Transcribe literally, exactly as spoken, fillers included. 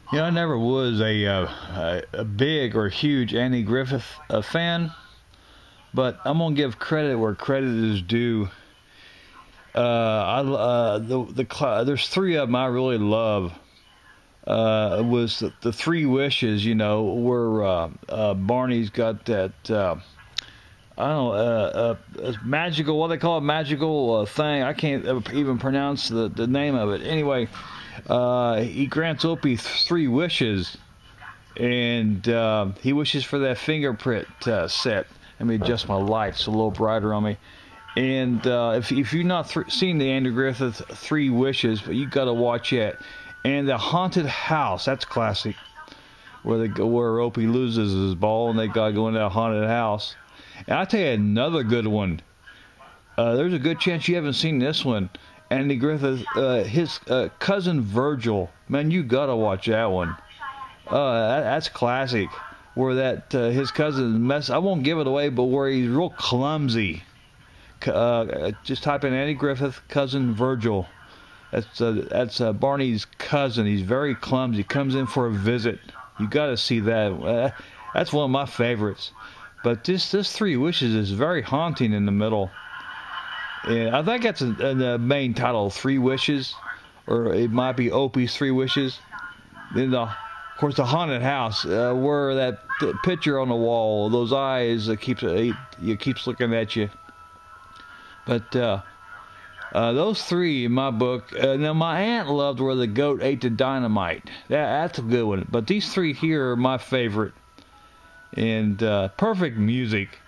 You know, I never was a uh, a, a big or huge Andy Griffith uh, fan, but I'm gonna give credit where credit is due. Uh, I uh, the the cl- there's three of them I really love. Uh, it was the, the Three Wishes, you know, where uh, uh, Barney's got that. Uh, I don't know, uh, uh, magical, what they call it, magical uh, thing. I can't even pronounce the, the name of it. Anyway, uh, he grants Opie th- three wishes, and uh, he wishes for that fingerprint uh, set. Let me adjust my lights a little brighter on me. And uh, if, if you've not th- seen the Andrew Griffith Three Wishes, but you got to watch it. And the Haunted House, that's classic, where they go, where Opie loses his ball and they got to go into a haunted house. And I'll tell you another good one. Uh, there's a good chance you haven't seen this one. Andy Griffith, uh, his uh, cousin Virgil. Man, you gotta watch that one. Uh, that, that's classic. Where that uh, his cousin mess. I won't give it away, but where he's real clumsy. Uh, just type in Andy Griffith, cousin Virgil. That's uh, that's uh, Barney's cousin. He's very clumsy. Comes in for a visit. You gotta see that. Uh, that's one of my favorites. But this this Three Wishes is very haunting in the middle. And I think that's a, a, the main title, Three Wishes, or it might be Opie's Three Wishes. Then the, of course, the haunted house, uh, where that picture on the wall, those eyes that keeps it, it keeps looking at you. But uh, uh, those three in my book. Uh, now my aunt loved Where the Goat Ate the Dynamite. That, that's a good one. But these three here are my favorite. And uh, perfect music.